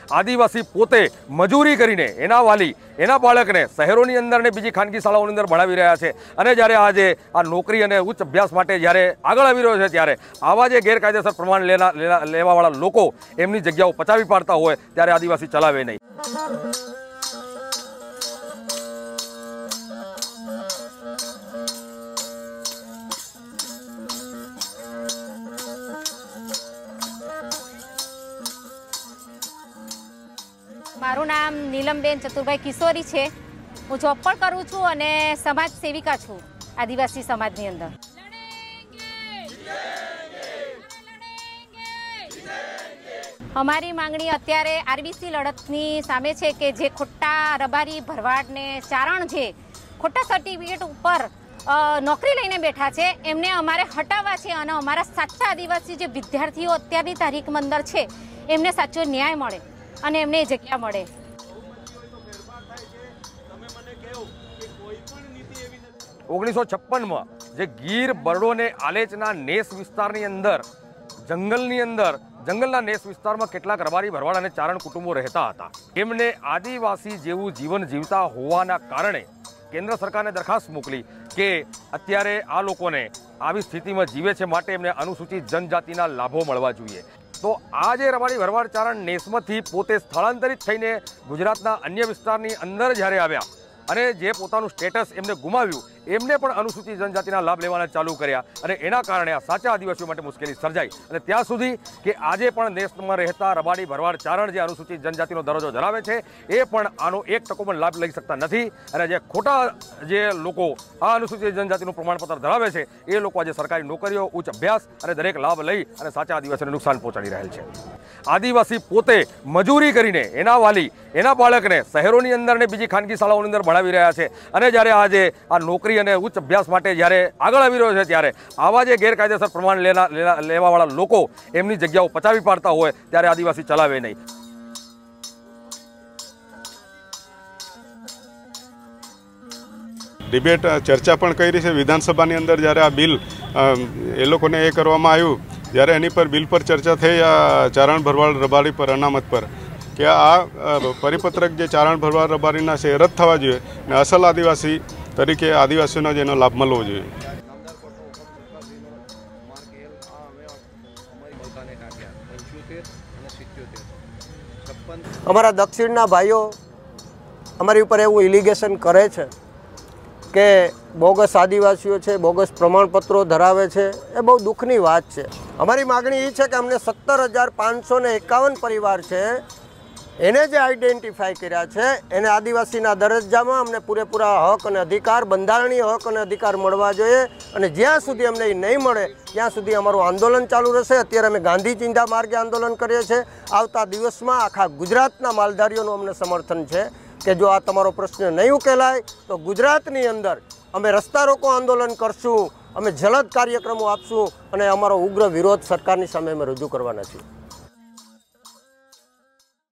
आदिवासी पोते मजूरी करीने एना वाली एना बाळकने शहेरोनी अंदर ने बीजी खानगी शाळाओनी अंदर भणावी रह्या छे अने ज्यारे आज आ नौकरी अने उच्च अभ्यास माटे ज्यारे आगळ आवी रह्यो छे त्यारे आवा जे गैरकायदेसर प्रमाण लेवावाळा लोको एमनी जग्याओ पचावी पाडता होय त्यारे आदिवासी चलावे नहीं। मारू नाम नीलमबेन चतुरभाई किशोरी है। हूँ जॉब पण करूँ छूँ अने समाज सेविका छूँ आदिवासी समाजनी अंदर। अमारी मांगणी अत्यारे आरबीसी लड़तनी सामे छे के जे खोटा रबारी भरवाड ने चारण जे खोटा सर्टिफिकेट उपर नौकरी लईने बैठा छे एमने अमारे हटावा छे अने अमारा साचा आदिवासी जे विद्यार्थीओ अत्यारनी तारीख अंदर छे एमने साचो न्याय मळे अने एमने जग्या मळे। 1956 में जे गीर बरडो ने आलेचना नेस विस्तारनी अंदर जंगलना नेस विस्तार में केटलाक रबारी भरवाड अने चारण कुटुंबो रहता हता। एमने आदिवासी जेवुं जीवन जीवता होवाना कारणे केंद्र सरकार ने दरखास्त मोकली के अत्यारे आ लोकोने आवी स्थिति में जीवे छे माटे एमने अनुसूचित जनजातिना लाभो मळवा जोईए। तो आज रबारी भरवाड चारण नेसमथी पोते स्थलांतरित थईने गुजरातना अन्य विस्तारनी अंदर ज्यारे आव्या अने जे पोतानुं स्टेटस एमने गुमाव्युं एमने पण अनुसूचित जनजातिना लाभ लेवाना चालू कर्या अने एना कारणे आ साचा आदिवासीओ माटे मुश्केली सर्जाई अने त्यां सुधी के आजे पण देशमां रहेता रबारी भरवाड चारण जे अनुसूचित जनजातिनो दरजो धरावे छे ए पण आनो 1% पण लाभ लई शकता नथी अने जे खोटा जे लोको आ अनुसूचित जनजातिनुं प्रमाणपत्र धरावे छे ए लोको आज सरकारी नौकरीओ उच्च अभ्यास अने दरेक लाभ लई अने साचा आदिवासीने नुकसान पहोंचाडी रहेल छे। आदिवासी पोते मजूरी करीने एना वाली एना बाळकने शहेरोनी अंदर ने बीजी खानगी शाळाओनी अंदर भणावी रह्या छे अने ज्यारे आज आ नौकरी अने उच्च अभ्यास माटे ज्यारे आगळ आवी रह्यो छे त्यारे आवा जे गैरकायदेसर प्रमाण लेवावाळा लोको एमनी जग्याओ पचावी पाडता होय त्यारे आदिवासी चलावे नहीं। डिबेट चर्चा पण करी छे विधानसभानी अंदर ज्यारे आ बिल ए लोकोने ए करवामां आव्युं ज्यारे एनी पर बिल पर चर्चा थई आ चारण भरवाड रबारी पर अनामत पर कि आ परिपत्रक जे चारण भरवाड रबारीना छे रद्द थवा जोईए ने असल आदिवासी तरीके आदिवासीओने जेनो लाभ मळवो जोईए। अमरा दक्षिणना भाईओ अमरी पर एवं इलिगेशन करे छे के बोगस आदिवासीओ छे बोगस प्रमाणपत्रों धरावे छे ए बहुत दुखनी बात छे। अमरी मागणी ए छे के अमने 17,551 परिवार छे एने जे आइडेंटिफाई कर्या छे एने आदिवासीना दरजामां अमने पूरेपूरा हक अने अधिकार बंधारणीय हक अने अधिकार मळवा जोईए अने ज्यां सुधी अमने नहीं मळे त्यां सुधी अमारुं आंदोलन चालू रहेशे। अत्यारे अमे गांधी चिंता मार्गे आंदोलन करीए छे। आवता दिवसमां आखा गुजरातना मालधारीओनुं अमने समर्थन छे कि जो आ तमारो प्रश्न नहीं उकेलाय तो गुजरातनी अंदर अमे रस्ता रोको आंदोलन करशुं, अमे जलद कार्यक्रमों आपशुं अने अमारो उग्र विरोध सरकारनी सामे अमे रजू करवाना छीए।